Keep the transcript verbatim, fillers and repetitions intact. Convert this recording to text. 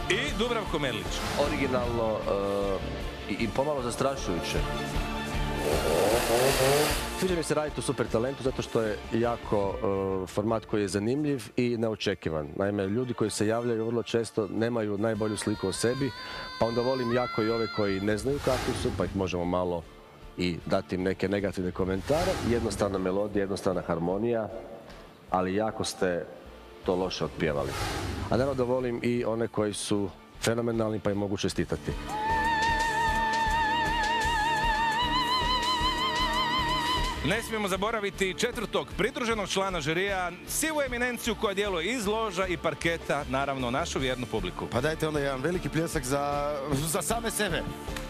i Dubravko Merlić. Originalno uh, i, i pomalo zastrašujuće. Sviđa mi se raditi u Super talentu zato što je jako uh, format koji je zanimljiv i neočekivan. Naime, ljudi koji se javljaju vrlo često nemaju najbolju sliku o sebi, pa onda volim jako i ove koji ne znaju kakvi su, pa ih možemo malo i dati im neke negativne komentare. Jednostavna melodija, jednostavna harmonija, ali jako ste to loše otpjevali. A naravno da volim i one koji su fenomenalni pa im mogu čestitati. Ne smijemo zaboraviti četvrtog pridruženog člana žirija, sivu eminenciju koja djeluje iz loža i parketa, naravno našu vjernu publiku. Pa dajte onda jedan veliki pljesak za, za same sebe.